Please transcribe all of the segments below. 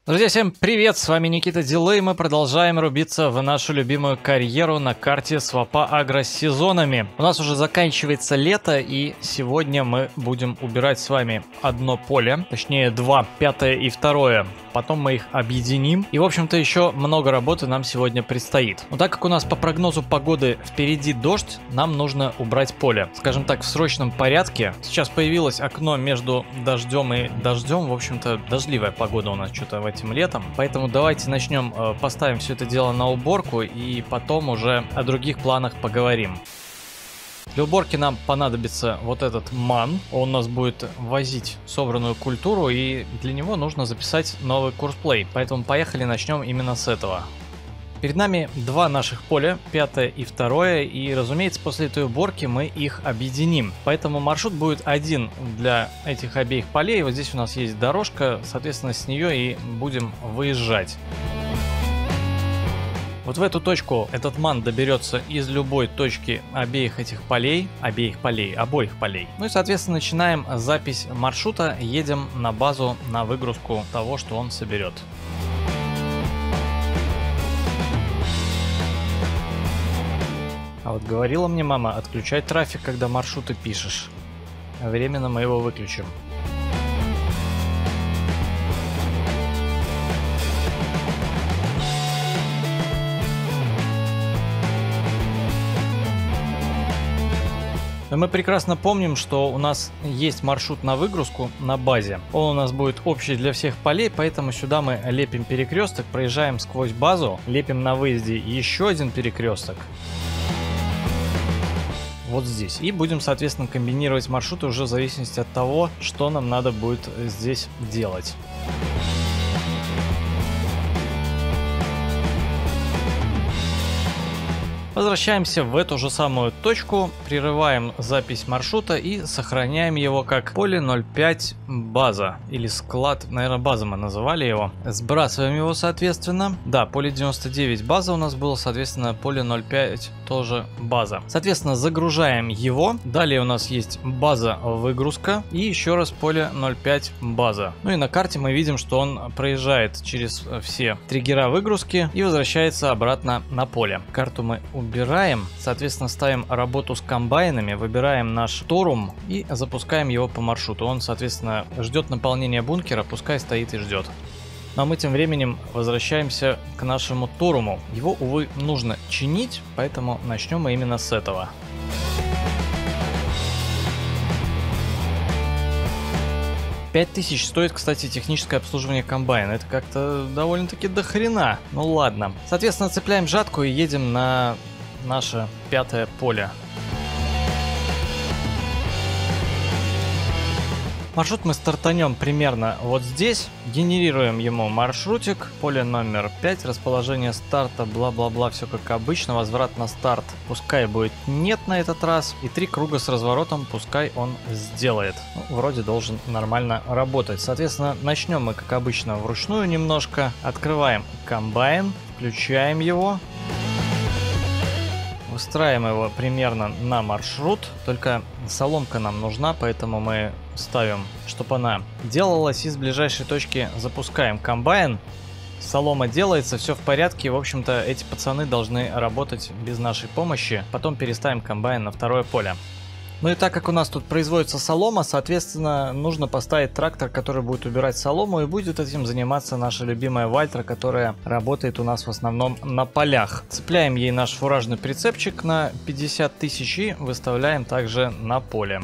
Друзья, всем привет! С вами Никита Дилей. Мы продолжаем рубиться в нашу любимую карьеру на карте Свопа Агро с сезонами. У нас уже заканчивается лето, и сегодня мы будем убирать с вами одно поле, точнее два, пятое и второе. Потом мы их объединим. И, в общем-то, еще много работы нам сегодня предстоит. Но так как у нас по прогнозу погоды впереди дождь, нам нужно убрать поле. Скажем так, в срочном порядке. Сейчас появилось окно между дождем и дождем. В общем-то, дождливая погода у нас что-то этим летом. Поэтому давайте начнем, поставим все это дело на уборку и потом уже о других планах поговорим. Для уборки нам понадобится вот этот ман. Он у нас будет возить собранную культуру, и для него нужно записать новый курсплей. Поэтому поехали, начнем именно с этого. Перед нами два наших поля, пятое и второе, и, разумеется, после этой уборки мы их объединим. Поэтому маршрут будет один для этих обеих полей. Вот здесь у нас есть дорожка, соответственно, с нее и будем выезжать. Вот в эту точку этот ман доберется из любой точки обоих полей. Ну и, соответственно, начинаем запись маршрута, едем на базу на выгрузку того, что он соберет. А вот говорила мне мама, отключай трафик, когда маршруты пишешь. Временно мы его выключим. Но мы прекрасно помним, что у нас есть маршрут на выгрузку на базе. Он у нас будет общий для всех полей, поэтому сюда мы лепим перекресток, проезжаем сквозь базу, лепим на выезде еще один перекресток. Вот здесь. И будем, соответственно, комбинировать маршруты уже в зависимости от того, что нам надо будет здесь делать. Возвращаемся в эту же самую точку, прерываем запись маршрута и сохраняем его как поле 05 база. Или склад, наверное, база мы называли его. Сбрасываем его, соответственно. Да, поле 99 база у нас было, соответственно, поле 05 тоже база. Соответственно, загружаем его. Далее у нас есть база выгрузка и еще раз поле 05 база. Ну и на карте мы видим, что он проезжает через все триггера выгрузки и возвращается обратно на поле. Карту мы убираем, соответственно, ставим работу с комбайнами, выбираем наш торум и запускаем его по маршруту. Он, соответственно, ждет наполнения бункера, пускай стоит и ждет. Ну а мы тем временем возвращаемся к нашему торуму. Его, увы, нужно чинить, поэтому начнем мы именно с этого. $5000 стоит, кстати, техническое обслуживание комбайна. Это как-то довольно-таки дохрена. Ну ладно. Соответственно, цепляем жатку и едем на наше пятое поле. Маршрут мы стартанем примерно вот здесь. Генерируем ему маршрутик. Поле номер 5. Расположение старта. Бла-бла-бла. Все как обычно. Возврат на старт. Пускай будет нет на этот раз. И 3 круга с разворотом. Pускай он сделает. Ну, вроде должен нормально работать. Соответственно, начнем мы, как обычно, вручную немножко. Открываем комбайн. Включаем его. Выстраиваем его примерно на маршрут. Только соломка нам нужна, поэтому мы ставим, чтобы она делалась. И с ближайшей точки запускаем комбайн. Солома делается, все в порядке. В общем-то, эти пацаны должны работать без нашей помощи. Потом переставим комбайн на второе поле. Ну и так как у нас тут производится солома, соответственно, нужно поставить трактор, который будет убирать солому, и будет этим заниматься наша любимая Вальтра, которая работает у нас в основном на полях. Цепляем ей наш фуражный прицепчик на 50 000 и выставляем также на поле.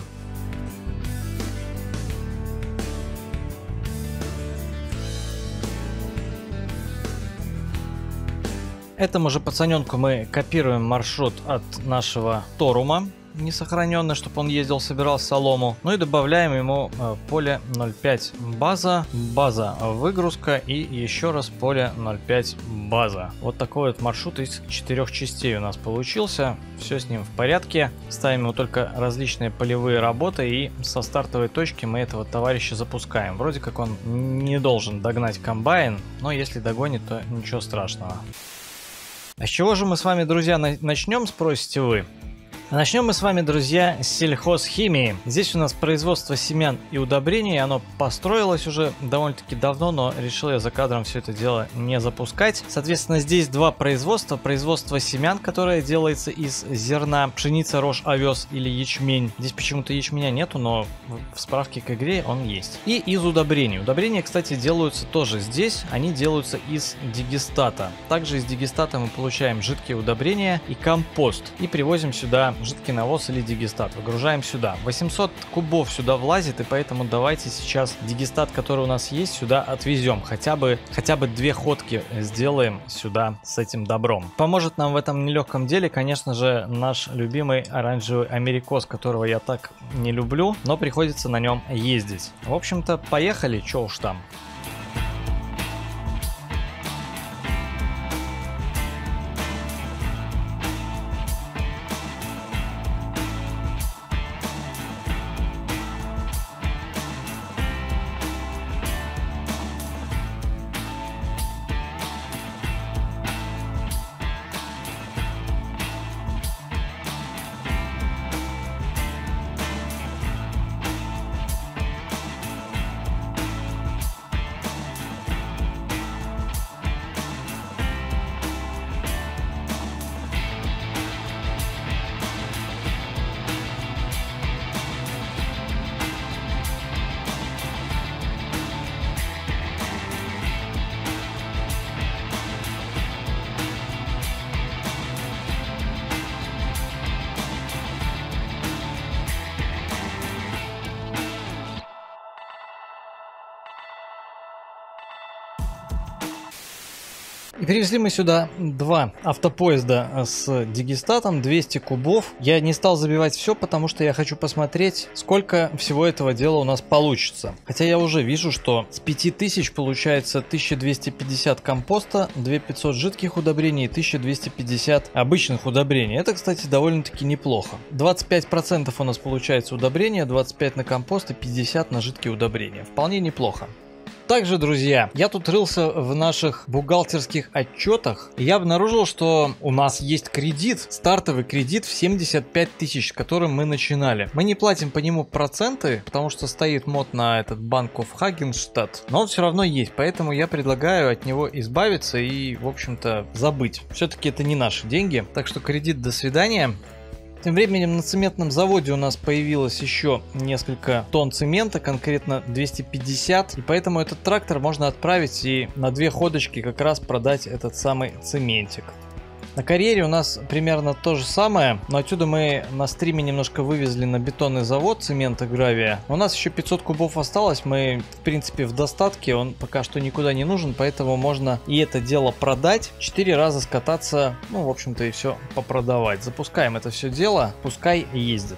Этому же пацаненку мы копируем маршрут от нашего торума, несохраненный, чтобы он ездил, собирал солому. Ну и добавляем ему поле 05 база, база выгрузка и еще раз поле 05 база. Вот такой вот маршрут из 4 частей у нас получился. Все с ним в порядке. Ставим ему только различные полевые работы, и со стартовой точки мы этого товарища запускаем. Вроде как он не должен догнать комбайн, но если догонит, то ничего страшного. А с чего же мы с вами, друзья, начнем, спросите вы? Начнем мы с вами, друзья, с сельхозхимии. Здесь у нас производство семян и удобрений. Оно построилось уже довольно-таки давно, но решил я за кадром все это дело не запускать. Соответственно, здесь два производства. Производство семян, которое делается из зерна, пшеница, рожь, овес или ячмень. Здесь почему-то ячменя нету, но в справке к игре он есть. И из удобрений. Удобрения, кстати, делаются тоже здесь. Они делаются из дигестата. Также из дигестата мы получаем жидкие удобрения и компост. И привозим сюда жидкий навоз или дигестат. Выгружаем сюда. 800 кубов сюда влазит, и поэтому давайте сейчас дигестат, который у нас есть, сюда отвезем. Хотя бы 2 ходки сделаем сюда с этим добром. Поможет нам в этом нелегком деле, конечно же, наш любимый оранжевый америкос, которого я так не люблю, но приходится на нем ездить. В общем-то, поехали, чё уж там. И привезли мы сюда 2 автопоезда с дигестатом, 200 кубов. Я не стал забивать все, потому что я хочу посмотреть, сколько всего этого дела у нас получится. Хотя я уже вижу, что с 5000 получается 1250 компоста, 2500 жидких удобрений и 1250 обычных удобрений. Это, кстати, довольно-таки неплохо. 25% у нас получается удобрения, 25 на компост и 50 на жидкие удобрения. Вполне неплохо. Также, друзья, я тут рылся в наших бухгалтерских отчетах, и я обнаружил, что у нас есть кредит, стартовый кредит в 75 тысяч, с которым мы начинали. Мы не платим по нему проценты, потому что стоит мод на этот Bank of Hagenstadt, но он все равно есть, поэтому я предлагаю от него избавиться и, в общем-то, забыть. Все-таки это не наши деньги, так что кредит, до свидания. Тем временем на цементном заводе у нас появилось еще несколько тонн цемента, конкретно 250, и поэтому этот трактор можно отправить и на 2 ходочки как раз продать этот самый цементик. На карьере у нас примерно то же самое, но отсюда мы на стриме немножко вывезли на бетонный завод цемента, гравия. У нас еще 500 кубов осталось, мы в принципе в достатке, он пока что никуда не нужен, поэтому можно и это дело продать, 4 раза скататься, ну в общем-то и все попродавать. Запускаем это все дело, пускай ездит.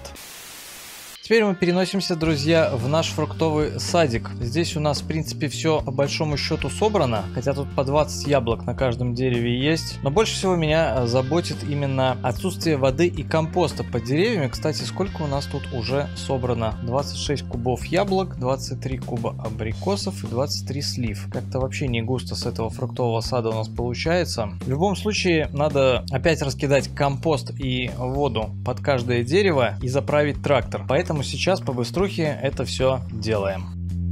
Теперь мы переносимся, друзья, в наш фруктовый садик. Здесь у нас, в принципе, все по большому счету собрано, хотя тут по 20 яблок на каждом дереве есть. Но больше всего меня заботит именно отсутствие воды и компоста под деревьями. Кстати, сколько у нас тут уже собрано? 26 кубов яблок, 23 куба абрикосов и 23 слив. Как-то вообще не густо с этого фруктового сада у нас получается. В любом случае, надо опять раскидать компост и воду под каждое дерево и заправить трактор. Поэтому сейчас по быструхе это все делаем.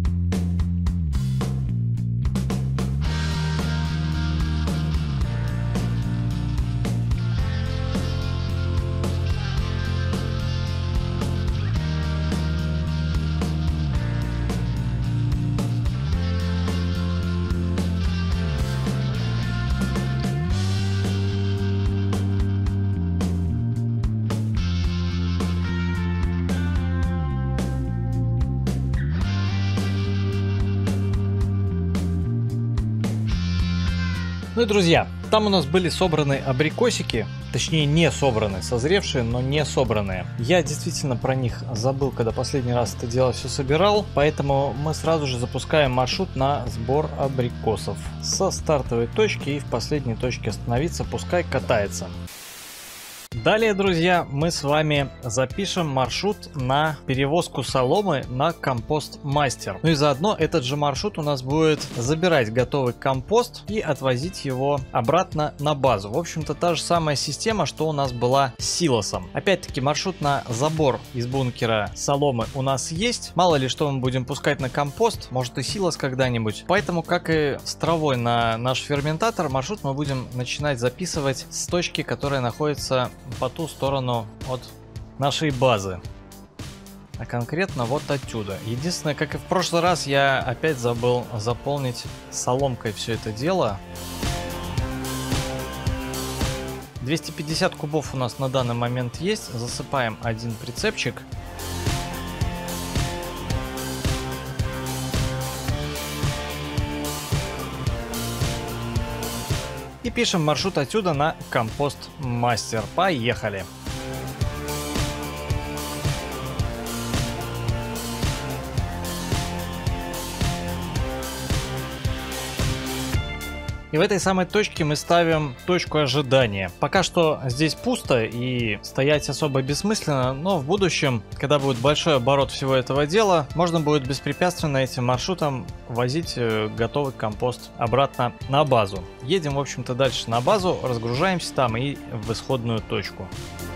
Ну и, друзья, там у нас были собраны абрикосики, точнее не собраны, созревшие, но не собранные. Я действительно про них забыл, когда последний раз это дело все собирал, поэтому мы сразу же запускаем маршрут на сбор абрикосов. Со стартовой точки и в последней точке остановиться, пускай катается. Далее, друзья, мы с вами запишем маршрут на перевозку соломы на компост-мастер. Ну и заодно этот же маршрут у нас будет забирать готовый компост и отвозить его обратно на базу. В общем-то, та же самая система, что у нас была с силосом. Опять-таки, маршрут на забор из бункера соломы у нас есть. Мало ли что мы будем пускать на компост, может и силос когда-нибудь. Поэтому, как и с травой на наш ферментатор, маршрут мы будем начинать записывать с точки, которая находится по ту сторону от нашей базы, а конкретно вот отсюда. Единственное, как и в прошлый раз, я опять забыл заполнить соломкой все это дело. 250 кубов у нас на данный момент есть. Засыпаем один прицепчик. И пишем маршрут отсюда на компост-мастер. Поехали! И в этой самой точке мы ставим точку ожидания. Пока что здесь пусто и стоять особо бессмысленно, но в будущем, когда будет большой оборот всего этого дела, можно будет беспрепятственно этим маршрутом возить готовый компост обратно на базу. Едем, в общем-то, дальше на базу, разгружаемся там и в исходную точку.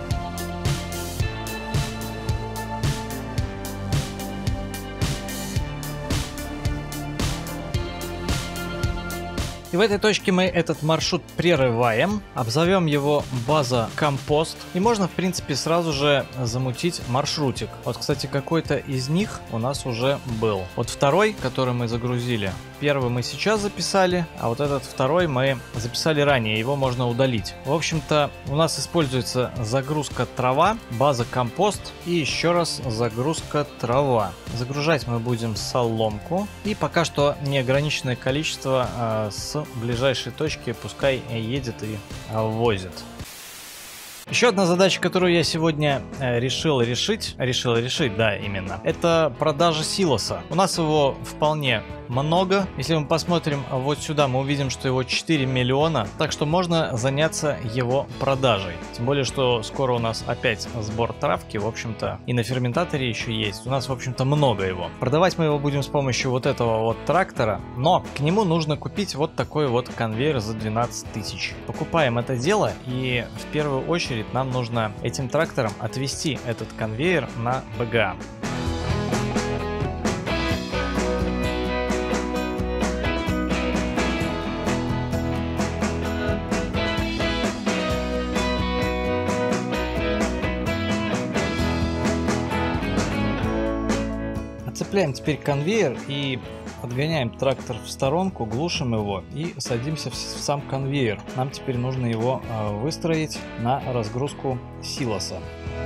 И в этой точке мы этот маршрут прерываем, обзовем его база компост, и можно, в принципе, сразу же замутить маршрутик. Вот, кстати, какой-то из них у нас уже был. Вот второй, который мы загрузили, первый мы сейчас записали, а вот этот второй мы записали ранее, его можно удалить. В общем-то, у нас используется загрузка трава, база компост и еще раз загрузка трава. Загружать мы будем соломку, и пока что неограниченное количество с ближайшей точки пускай едет и возит. Еще одна задача, которую я сегодня решил решить, да, именно, это продажа силоса. У нас его вполне много. Если мы посмотрим вот сюда, мы увидим, что его 4 миллиона, так что можно заняться его продажей. Тем более, что скоро у нас опять сбор травки, в общем-то, и на ферментаторе еще есть. У нас, в общем-то, много его. Продавать мы его будем с помощью вот этого вот трактора, но к нему нужно купить вот такой вот конвейер за 12 тысяч. Покупаем это дело, и в первую очередь нам нужно этим трактором отвезти этот конвейер на БГА. Отцепляем теперь конвейер и отгоняем трактор в сторонку, глушим его и садимся в сам конвейер. Нам теперь нужно его выстроить на разгрузку силоса.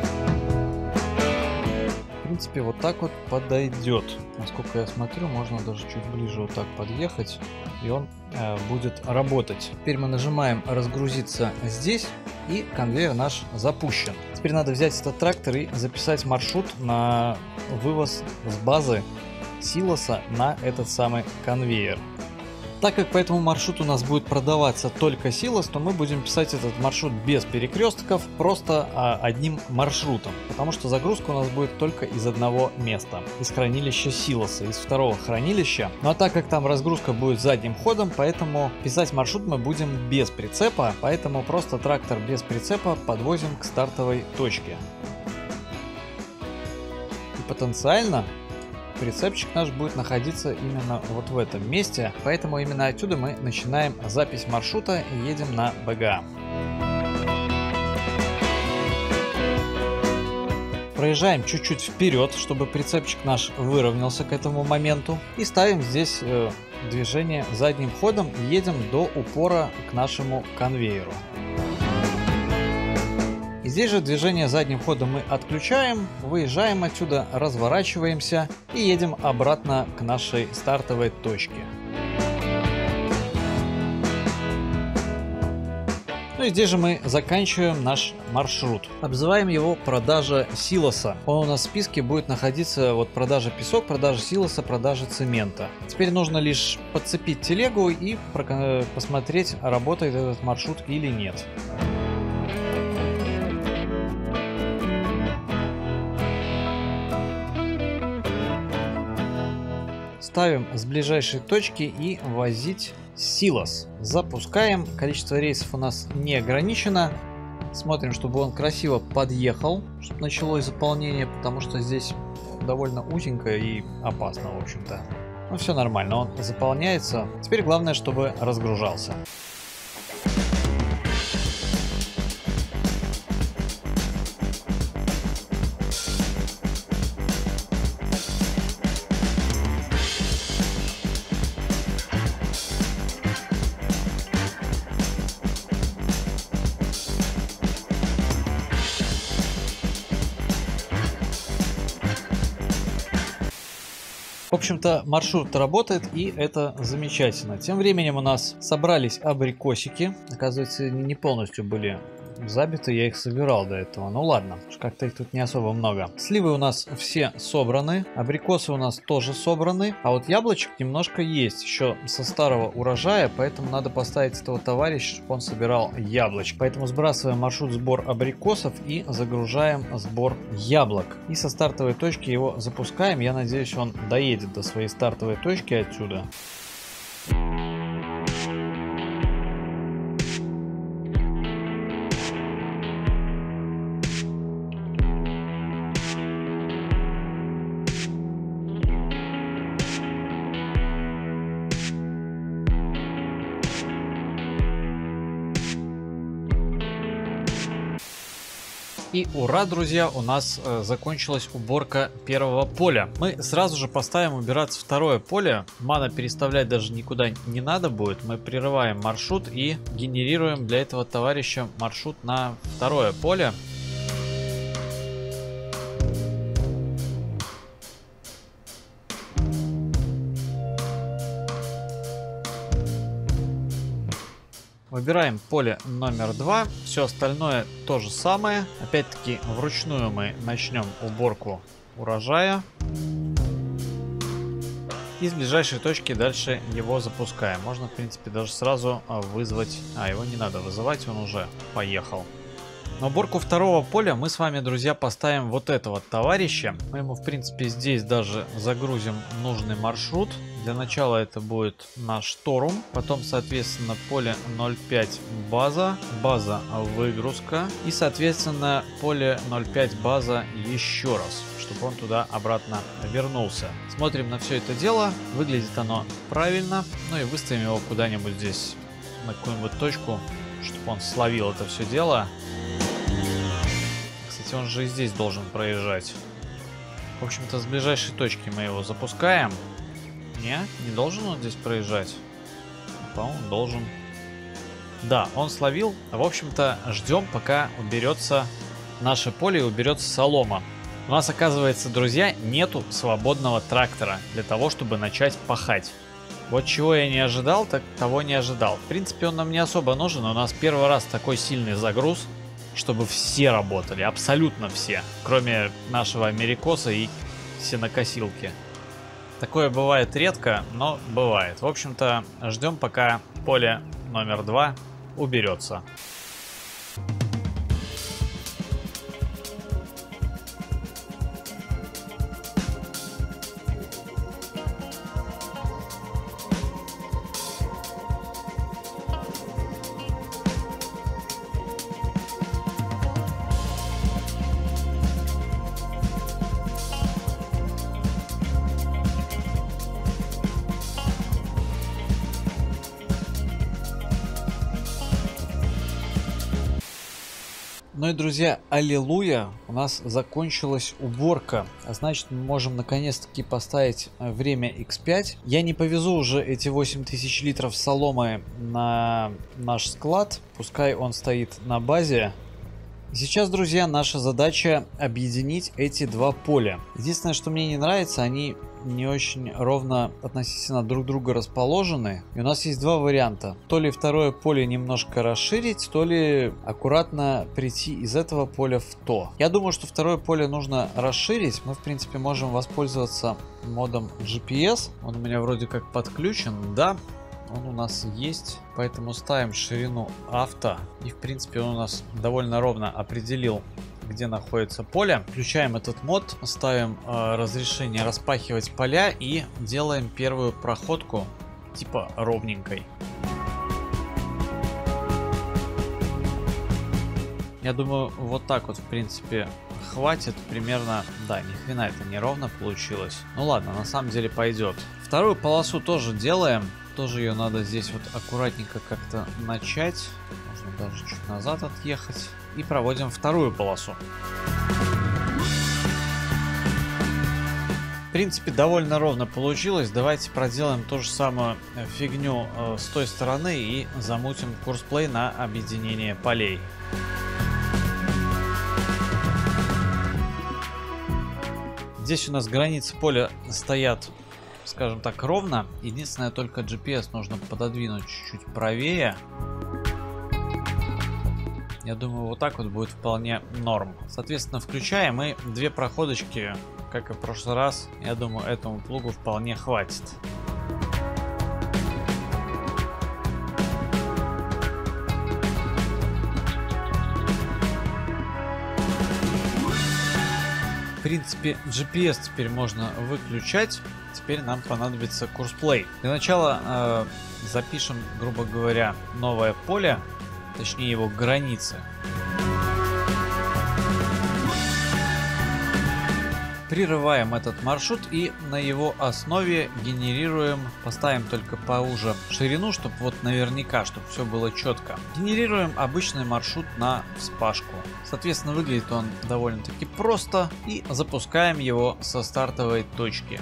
В принципе, вот так вот подойдет. Насколько я смотрю, можно даже чуть ближе вот так подъехать, и он будет работать. Теперь мы нажимаем разгрузиться здесь, и конвейер наш запущен. Теперь надо взять этот трактор и записать маршрут на вывоз с базы силоса на этот самый конвейер. Так как по этому маршруту у нас будет продаваться только силос, то мы будем писать этот маршрут без перекрестков, просто одним маршрутом. Потому что загрузка у нас будет только из одного места. Из хранилища силоса, из второго хранилища. Ну а так как там разгрузка будет задним ходом, поэтому писать маршрут мы будем без прицепа. Поэтому просто трактор без прицепа подвозим к стартовой точке. И потенциально прицепчик наш будет находиться именно вот в этом месте, поэтому именно отсюда мы начинаем запись маршрута и едем на БГА. Проезжаем чуть-чуть вперед, чтобы прицепчик наш выровнялся к этому моменту, и ставим здесь движение задним ходом и едем до упора к нашему конвейеру. И здесь же движение задним ходом мы отключаем, выезжаем отсюда, разворачиваемся и едем обратно к нашей стартовой точке. Ну и здесь же мы заканчиваем наш маршрут. Обзываем его продажа силоса. Он у нас в списке будет находиться вот продажа песок, продажа силоса, продажа цемента. Теперь нужно лишь подцепить телегу и посмотреть, работает этот маршрут или нет. ставим с ближайшей точки и возить силос. Запускаем. Количество рейсов у нас не ограничено. Смотрим, чтобы он красиво подъехал, чтобы началось заполнение, потому что здесь довольно узенько и опасно, в общем-то. Ну, все нормально, он заполняется. Теперь главное, чтобы разгружался. В общем-то, маршрут работает, и это замечательно. Тем временем у нас собрались абрикосики. Оказывается, не полностью были забиты, я их собирал до этого. Ну ладно, как-то их тут не особо много. Сливы у нас все собраны, абрикосы у нас тоже собраны, а вот яблочек немножко есть еще со старого урожая, поэтому надо поставить этого товарища, чтобы он собирал яблочко. Поэтому сбрасываем маршрут сбор абрикосов и загружаем сбор яблок. И со стартовой точки его запускаем. Я надеюсь, он доедет до своей стартовой точки отсюда. И ура, друзья, у нас закончилась уборка первого поля. Мы сразу же поставим убираться второе поле. Мана переставлять даже никуда не надо будет. Мы прерываем маршрут и генерируем для этого товарища маршрут на второе поле. Выбираем поле номер 2. Все остальное то же самое. Опять-таки вручную мы начнем уборку урожая. И с ближайшей точки дальше его запускаем. Можно, в принципе, даже сразу вызвать... его не надо вызывать, он уже поехал. На уборку второго поля мы с вами, друзья, поставим вот этого товарища. Мы ему, в принципе, здесь даже загрузим нужный маршрут. Для начала это будет наш Торум. Потом, соответственно, поле 0.5 база. База выгрузка. И, соответственно, поле 0.5 база еще раз, чтобы он туда обратно вернулся. Смотрим на все это дело. Выглядит оно правильно. Ну и выставим его куда-нибудь здесь, на какую-нибудь точку, чтобы он словил это все дело. Кстати, он же и здесь должен проезжать. В общем-то, с ближайшей точки мы его запускаем. Не должен он здесь проезжать? По-моему, должен. Да, он словил. В общем-то, ждем, пока уберется наше поле и уберется солома. У нас, оказывается, друзья, нету свободного трактора для того, чтобы начать пахать. Вот чего я не ожидал, так того не ожидал. В принципе, он нам не особо нужен. У нас первый раз такой сильный загруз, чтобы все работали, абсолютно все, кроме нашего америкоса и сенокосилки. Такое бывает редко, но бывает. В общем-то, ждем, пока поле номер 2 уберется. Ну и, друзья, аллилуйя, у нас закончилась уборка. А значит, мы можем наконец-таки поставить время X5. Я не повезу уже эти 8000 литров соломы на наш склад. Пускай он стоит на базе. Сейчас, друзья, наша задача объединить эти два поля. Единственное, что мне не нравится, они не очень ровно относительно друг друга расположены. И у нас есть два варианта. То ли второе поле немножко расширить, то ли аккуратно прийти из этого поля в то. Я думаю, что второе поле нужно расширить. Мы, в принципе, можем воспользоваться модом GPS. Он у меня вроде как подключен, да. Он у нас есть, поэтому ставим ширину авто. И, в принципе, он у нас довольно ровно определил где находится поле. Включаем этот мод, ставим разрешение распахивать поля и делаем первую проходку типа ровненькой. Я думаю, вот так вот, в принципе, хватит примерно. Да, ни хрена это не ровно получилось. Ну ладно, на самом деле пойдет. Вторую полосу тоже делаем. Тоже ее надо здесь вот аккуратненько как-то начать. Можно даже чуть назад отъехать. И проводим вторую полосу. В принципе, довольно ровно получилось. Давайте проделаем ту же самую фигню с той стороны и замутим курсплей на объединение полей. Здесь у нас границы поля стоят, скажем так, ровно. Единственное, только GPS нужно пододвинуть чуть-чуть правее. Я думаю, вот так вот будет вполне норм. Соответственно, включаем и две проходочки, как и в прошлый раз. Я думаю, этому плугу вполне хватит. В принципе, GPS теперь можно выключать. Теперь нам понадобится курсплей. Для начала запишем, грубо говоря, новое поле, точнее его границы. Прерываем этот маршрут и на его основе генерируем, поставим только поуже ширину, чтобы вот наверняка, чтобы все было четко. Генерируем обычный маршрут на вспашку. Соответственно, выглядит он довольно-таки просто и запускаем его со стартовой точки.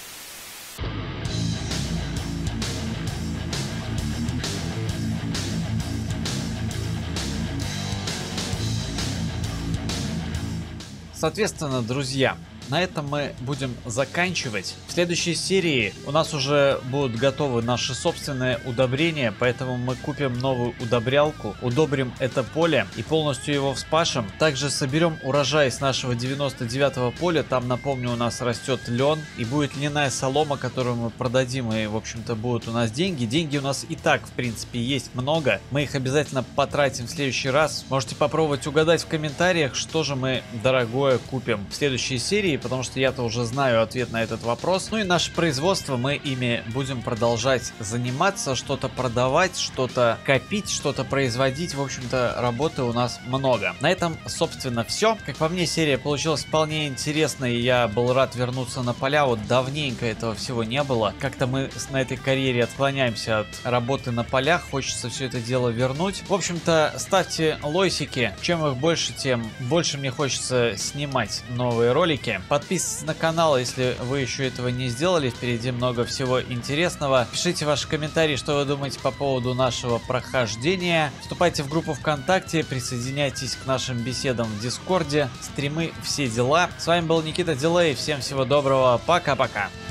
Соответственно, друзья, на этом мы будем заканчивать. В следующей серии у нас уже будут готовы наши собственные удобрения, поэтому мы купим новую удобрялку, удобрим это поле и полностью его вспашем. Также соберем урожай с нашего 99-го поля, там, напомню, у нас растет лен и будет льняная солома, которую мы продадим, и, в общем-то, будут у нас деньги. Деньги у нас и так, в принципе, есть много. Мы их обязательно потратим в следующий раз. Можете попробовать угадать в комментариях, что же мы дорогое купим в следующей серии, потому что я-то уже знаю ответ на этот вопрос. Ну и наше производство, мы ими будем продолжать заниматься, что-то продавать, что-то копить, что-то производить. В общем-то, работы у нас много. На этом, собственно, все. Как по мне, серия получилась вполне интересной. Я был рад вернуться на поля. Вот давненько этого всего не было. Как-то мы на этой карьере отклоняемся от работы на полях. Хочется все это дело вернуть. В общем-то, ставьте лойсики. Чем их больше, тем больше мне хочется снимать новые ролики. Подписывайтесь на канал, если вы еще этого не сделали. Впереди много всего интересного. Пишите ваши комментарии, что вы думаете по поводу нашего прохождения. Вступайте в группу ВКонтакте, присоединяйтесь к нашим беседам в Дискорде. Стримы, все дела. С вами был Никита Дилей. Всем всего доброго. Пока-пока.